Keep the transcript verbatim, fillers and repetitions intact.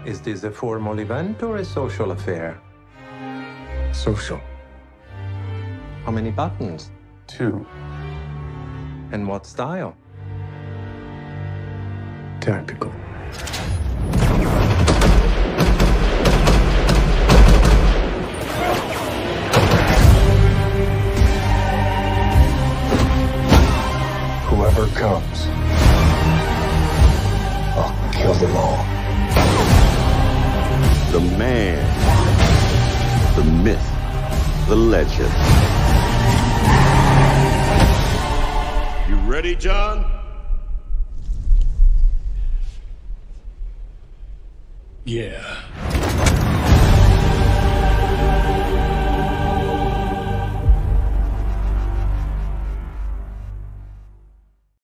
Is this a formal event or a social affair? Social. How many buttons? Two. And what style? Tactical. Whoever comes, I'll kill them all. The man, the myth, the legend. You ready, John? Yeah.